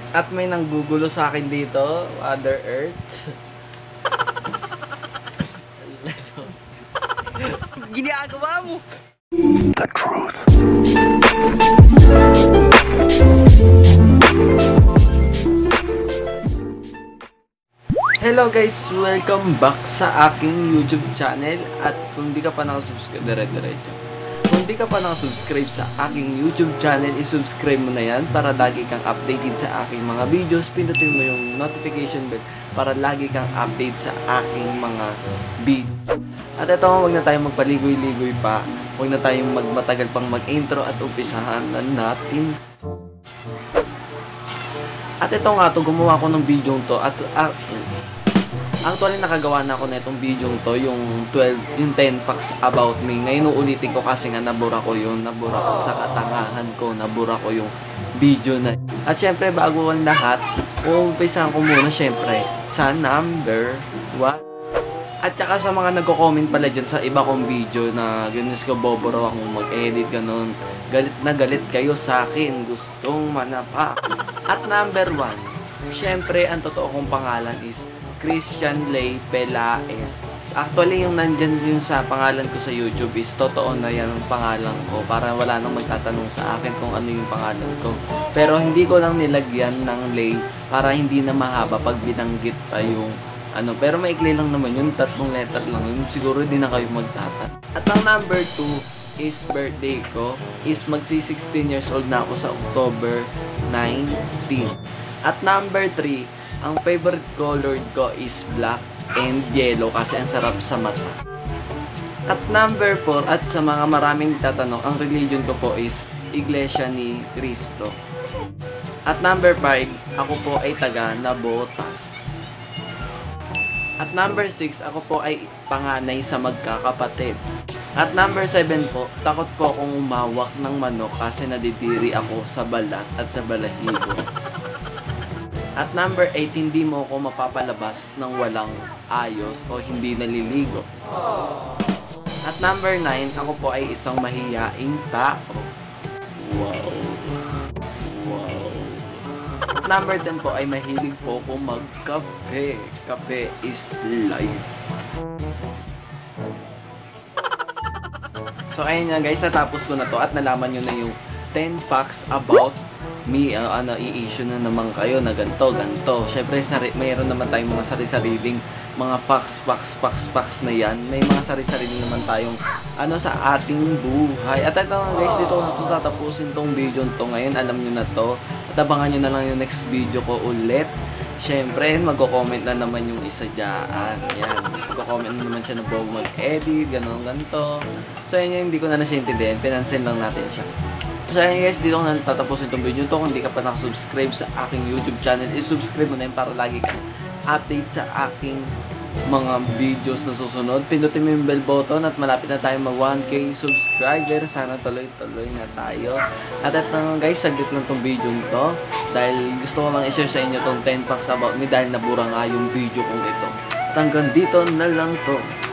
At may nanggugulo sa akin dito, Mother Earth. Ginagawa mo. The truth. Hello guys, welcome back sa aking YouTube channel. At kung di ka pa nakasubscribe, dire-diretso. Kung di ka pa nakasubscribe sa aking YouTube channel, isubscribe mo na yan para lagi kang updated sa aking mga videos. Pindutin mo yung notification bell para lagi kang update sa aking mga video. At ito, huwag na tayong magpaligoy-ligoy pa. Huwag na tayong magmatagal pang mag-intro at umpisahan na natin. At ito nga to, gumawa ko ng video to at actually nakagawa na ako na itong video to, yung 10 facts about me. Ngayon uulitin ko kasi nga nabura ko sa katangahan ko, nabura ko yung video na. At syempre bago ang lahat, umpisahan ko muna syempre sa number 1. At saka sa mga nagko-comment pala dyan sa iba kong video na ganun ko bobo raw akong mag-edit, ganun. Galit na galit kayo sa akin, gustong manapak. At number 1, syempre ang totoo kong pangalan is Christian Lay Pelaez. Actually yung nandyan yung sa pangalan ko sa YouTube is totoo na yan ang pangalan ko para wala nang magtatanong sa akin kung ano yung pangalan ko. Pero hindi ko lang nilagyan ng Lay para hindi na mahaba pag binanggit pa yung ano, pero maikli lang naman yun, 3 letter lang yun, siguro di na kayo magtatat. At ang number 2 is birthday ko, is magsi-16 years old na ako sa October 19. At number 3, ang favorite color ko is black and yellow kasi ang sarap sa mata. At number 4, at sa mga maraming tatanong, ang religion ko po is Iglesia ni Cristo. At number 5, ako po ay taga Nabotas. At number 6, ako po ay panganay sa magkakapatid. At number 7 po, takot po akong umawak ng manok kasi nadidiri ako sa balat at sa balahibo. At number 8, hindi mo ako mapapalabas ng walang ayos o hindi naliligo. At number 9, ako po ay isang mahiyaing tao. Wow. Number 10 po ay mahilig po ako magkape. Kape is life. So ayun nga guys, natapos ko na to at nalaman nyo na yung 10 facts about me. I-issue na naman kayo na ganito. Syempre mayroon naman tayong mga sari-sariling mga facts na yan. May mga sari-sarili naman tayong sa ating buhay. At ito nga guys, dito na tatapusin tong video to. Ngayon alam nyo na to. At abangan nyo na lang yung next video ko ulit. Syempre, magko-comment na naman yung isa dyan. Ayan, magko-comment na naman siya na buong mag-edit, ganito. So, yun hindi ko na siya intindihan. Pinansin lang natin siya. So, ayun guys, dito ko na tatapusin itong video to. Kung hindi ka pa nakasubscribe sa aking YouTube channel, i-subscribe mo na yun para lagi kang update sa aking mga videos na susunod. Pindutin mo yung bell button at malapit na tayo mag 1K subscriber. Sana tuloy-tuloy na tayo. At ito guys, saglit lang tong video nito dahil gusto ko lang i-share sa inyo tong 10 facts about me dahil nabura nga yung video kong ito. At hanggang dito na lang to.